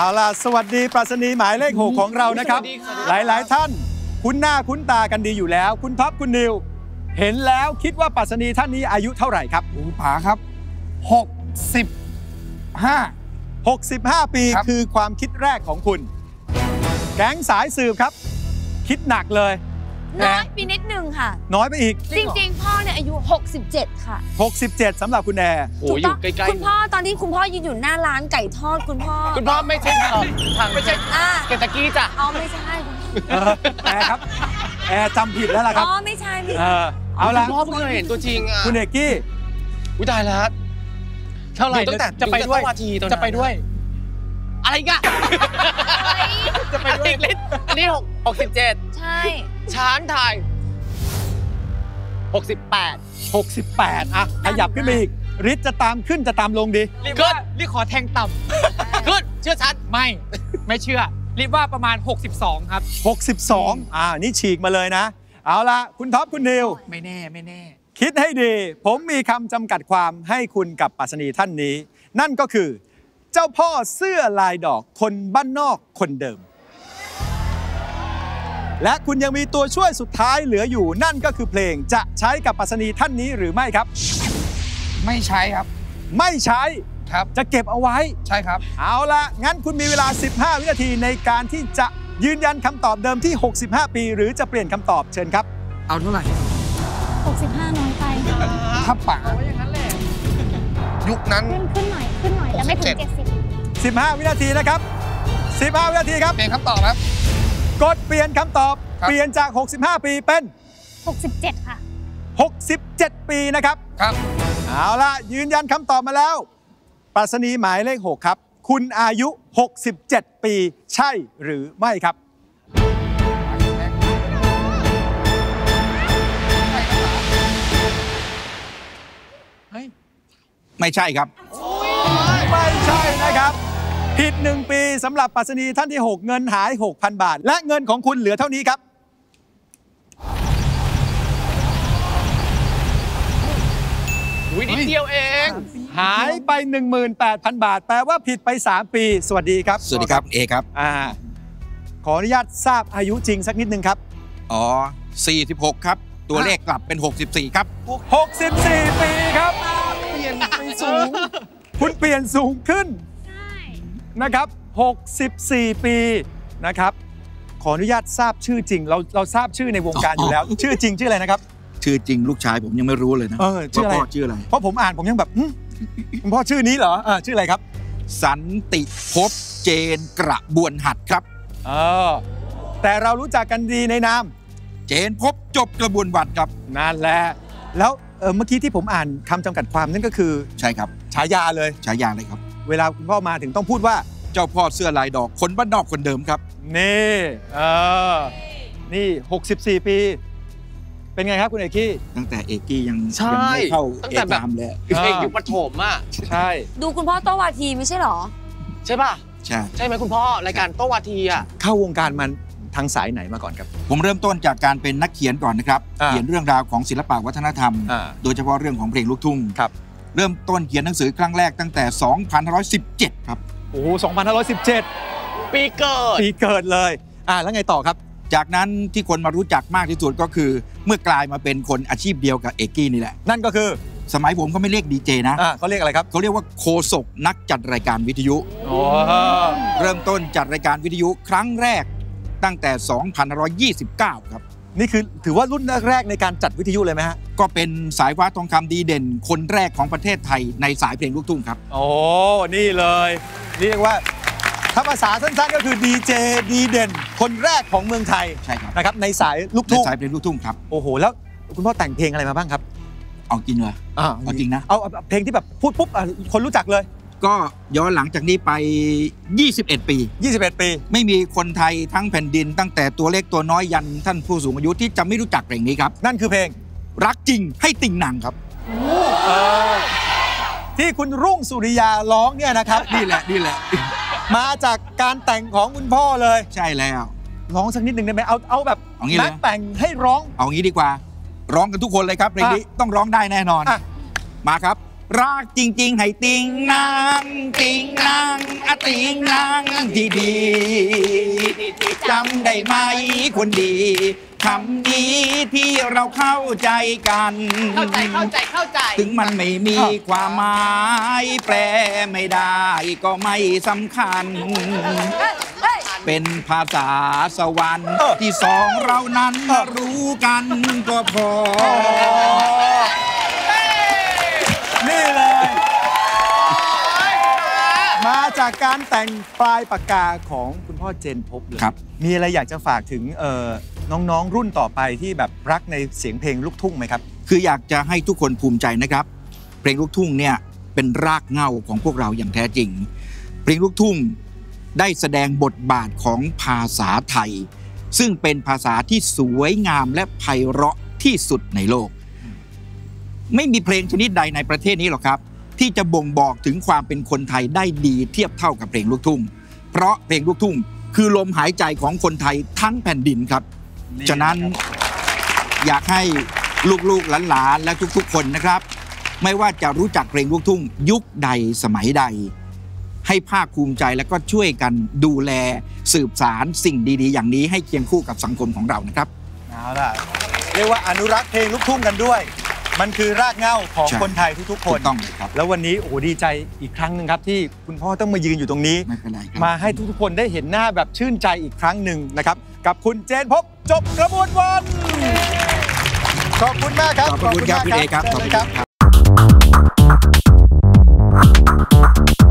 ล่ะสวัสดีปรัชนีหมายเลข 6ของเรานะครับหลายๆท่านคุ้นหน้าคุ้นตากันดีอยู่แล้วคุณท็อปคุณนิวเห็นแล้วคิดว่าปรัชนีท่านนี้อายุเท่าไหร่ครับป๋าครับ65 ปีคือความคิดแรกของคุณแก๊งสายสืบครับคิดหนักเลยน้อยไปนิดนึงค่ะน้อยไปอีกจริงๆพ่อเนี่ยอายุ67ค่ะ 67สำหรับคุณแอร์โอ้อยู่ใกล้ๆคุณพ่อตอนที่คุณพ่อยืนอยู่หน้าร้านไก่ทอดคุณพ่อไม่ใช่ทางไม่ใช่เกตากี้จ้ะไม่ใช่แอร์ครับแอร์จำผิดแล้วล่ะครับไม่ใช่เอาละพ่อเพิ่งเห็นตัวจริงคุณเอกกี้อุ้ยตายแล้วเท่าไหร่ตั้งแต่จะไปด้วยจะไปด้วยอะไรกันจะไปด้วยอันนี้67 ใช่ช้านไทย68 อ่ะขยับขึ้นไปอีกฤทธิ์จะตามขึ้นจะตามลงดีรีบขอแทงต่ำขึ้นเชื่อชัดไม่เชื่อรีบว่าประมาณ62ครับ 62นี่ฉีกมาเลยนะเอาละคุณท็อปคุณนิวไม่แน่คิดให้ดีผมมีคำจำกัดความให้คุณกับปรัชนีท่านนี้นั่นก็คือเจ้าพ่อเสื้อลายดอกคนบ้านนอกคนเดิมและคุณยังมีตัวช่วยสุดท้ายเหลืออยู่นั่นก็คือเพลงจะใช้กับปรัชนีท่านนี้หรือไม่ครับไม่ใช้ครับไม่ใช้ครับจะเก็บเอาไว้ใช่ครับเอาละงั้นคุณมีเวลา15 วินาทีในการที่จะยืนยันคำตอบเดิมที่65 ปีหรือจะเปลี่ยนคำตอบเชิญครับเอาเท่าไหร่ 65น้อยไปถ้าป๋ายุคนั้นขึ้นหน่อยแต่ไม่ถึง 15 วินาทีนะครับ15 วินาทีครับเปลี่ยนคำตอบครับกดเปลี่ยนคำตอบเปลี่ยนจาก65 ปีเป็น 67ค่ะ 67 ปีนะครับครับเอาล่ะยืนยันคำตอบมาแล้วปรัชนีหมายเลข 6ครับคุณอายุ67 ปีใช่หรือไม่ครับไม่ใช่ครับไม่ใช่นะครับผิด1 ปีสำหรับปรัชนีท่านที่6เงินหาย 6,000 บาทและเงินของคุณเหลือเท่านี้ครับนิดเดียวเองหายไป 18,000 บาทแปลว่าผิดไป3 ปีสวัสดีครับสวัสดีครับเอครับขออนุญาตทราบอายุจริงสักนิดนึงครับ 46ครับตัวเลขกลับเป็น64ครับ 64 ปีครับเปลี่ยนไปสูงคุณเปลี่ยนสูงขึ้นนะครับ64 ปีนะครับขออนุญาตทราบชื่อจริงเราทราบชื่อในวงการอยู่แล้วชื่อจริงชื่ออะไรนะครับชื่อจริงลูกชายผมยังไม่รู้เลยนะชื่ออะไรเพราะผมอ่านผมยังแบบคุณพ่อชื่อนี้เหรอชื่ออะไรครับสันติภพเจนกระบวนหัดครับแต่เรารู้จักกันดีในนามเจนภพจบกระบวนวัดครับนั่นแหละแล้วเมื่อกี้ที่ผมอ่านคำจำกัดความนั่นก็คือใช่ครับฉายาเลยฉายาเลยครับเวลาคุณพ่อมาถึงต้องพูดว่าเจ้าพ่อเสื้อลายดอกคนบ้านนอกคนเดิมครับนี่64 ปีเป็นไงครับคุณเอกกี้ตั้งแต่เอกกี้ยังไม่เข้าตั้งแต่แบบเอกอยู่ประถมอ่ะใช่ดูคุณพ่อโต้วาทีไม่ใช่หรอใช่ป่ะใช่ไหมคุณพ่อรายการโต้วาทีอ่ะเข้าวงการมันทางสายไหนมาก่อนครับผมเริ่มต้นจากการเป็นนักเขียนก่อนนะครับเขียนเรื่องราวของศิลปะวัฒนธรรมโดยเฉพาะเรื่องของเพลงลูกทุ่งครับเริ่มต้นเขียนหนังสือครั้งแรกตั้งแต่2517ครับโอ้2517 ปีเกิดเลยแล้วไงต่อครับจากนั้นที่คนมารู้จักมากที่สุดก็คือเมื่อกลายมาเป็นคนอาชีพเดียวกับเอกกี้นี่แหละนั่นก็คือสมัยผมเขาไม่เรียกดีเจนะเขาเรียกอะไรครับเขาเรียกว่าโฆษกนักจัดรายการวิทยุเริ่มต้นจัดรายการวิทยุครั้งแรกตั้งแต่2529ครับนี่คือถือว่ารุ่นแรกในการจัดวิทยุเลยไหมฮะก็เป็นสายฟ้าทองคำดีเด่นคนแรกของประเทศไทยในสายเพลงลูกทุ่งครับโอ้นี่เลยเรียกว่าถ้าภาษาสั้นๆก็คือดีเจดีเด่นคนแรกของเมืองไทยใช่ครับนะครับในสายลูกทุ่งในสายเพลงลูกทุ่งครับโอ้โหแล้วคุณพ่อแต่งเพลงอะไรมาบ้างครับเอาจริงเลยเอาจริงนะเอาเพลงที่แบบพูดปุ๊บคนรู้จักเลยก็ย้อนหลังจากนี้ไป21 ปีไม่มีคนไทยทั้งแผ่นดินตั้งแต่ตัวเล็กตัวน้อยยันท่านผู้สูงอายุที่จะไม่รู้จักเพลงนี้ครับนั่นคือเพลงรักจริงให้ติ่งหนังครับที่คุณรุ่งสุริยาร้องเนี่ยนะครับนี่แหละมาจากการแต่งของคุณพ่อเลยใช่แล้วร้องสักนิดหนึ่งได้ไหมเอาแบบนักแต่งให้ร้องเอางี้ดีกว่าร้องกันทุกคนเลยครับเพลงนี้ต้องร้องได้แน่นอนมาครับรักจริงๆให้ติงนางติงนางอะติงนางที่ดีจำได้ไหมคนดีคำนี้ที่เราเข้าใจกันเข้าใจถึงมันไม่มีความหมายแปลไม่ได้ก็ไม่สำคัญ เป็นภาษาสวรรค์ที่สองเรานั้นรู้กันก็พอนี่เลย มาจากการแต่งปลายปากกาของคุณพ่อเจนพบเลยครับมีอะไรอยากจะฝากถึงน้องๆรุ่นต่อไปที่แบบรักในเสียงเพลงลูกทุ่งไหมครับคืออยากจะให้ทุกคนภูมิใจนะครับเพลงลูกทุ่งเนี่ยเป็นรากเหง้าของพวกเราอย่างแท้จริงเพลงลูกทุ่งได้แสดงบทบาทของภาษาไทย ซึ่งเป็นภาษาที่สวยงามและไพเราะที่สุดในโลก ไม่มีเพลงชนิดใดในประเทศนี้หรอกครับที่จะบ่งบอกถึงความเป็นคนไทยได้ดีเทียบเท่ากับเพลงลูกทุ่งเพราะเพลงลูกทุ่งคือลมหายใจของคนไทยทั้งแผ่นดินครับฉะนั้นอยากให้ลูกๆหลานๆและทุกๆคนนะครับไม่ว่าจะรู้จักเพลงลูกทุ่งยุคใดสมัยใดให้ภาคภูมิใจและก็ช่วยกันดูแลสืบสารสิ่งดีๆอย่างนี้ให้เคียงคู่กับสังคมของเรานะครับเอาล่ะเรียกว่าอนุรักษ์เพลงลูกทุ่งกันด้วยมันคือรากเหง้าของคนไทยทุกๆคนต้องเลยครับแล้ววันนี้โอ้ดีใจอีกครั้งหนึ่งครับที่คุณพ่อต้องมายืนอยู่ตรงนี้ไม่เป็นไรครับมาให้ทุกๆคนได้เห็นหน้าแบบชื่นใจอีกครั้งหนึ่งนะครับกับคุณเจนพบจบกระบวนวันขอบคุณมากครับขอบคุณครับพี่เอครับขอบคุณครับ